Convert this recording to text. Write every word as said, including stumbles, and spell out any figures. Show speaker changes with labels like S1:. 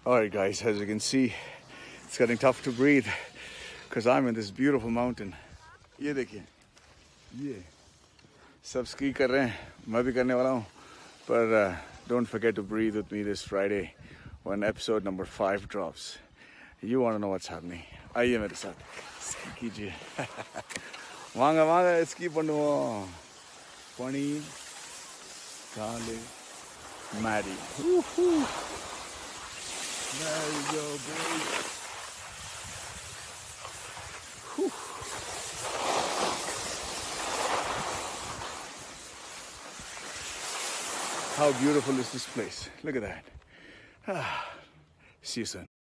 S1: Alright guys, as you can see, it's getting tough to breathe because I'm in this beautiful mountain. ये देखिए, ये सब ski कर रहे हैं, मैं भी करने वाला हूँ. But uh, don't forget to breathe with me this Friday when episode number five drops. You want to know what's happening? आइए मेरे साथ ski कीजिए. वांगा वांगा ski பண்ணுவோம். Pony, Kale, Maddy. Woohoo! There you go, boys. Whew. How beautiful is this place? Look at that. Ah, see you soon.